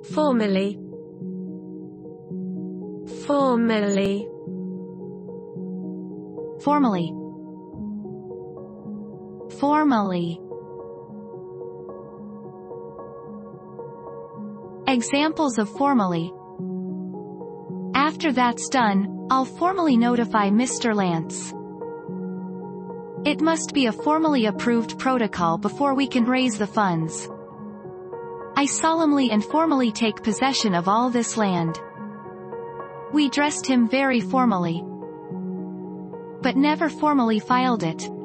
Formally. Formally. Formally. Formally. Examples of formally. After that's done, I'll formally notify Mr. Lance. It must be a formally approved protocol before we can raise the funds. I solemnly and formally take possession of all this land. We dressed him very formally, but never formally filed it.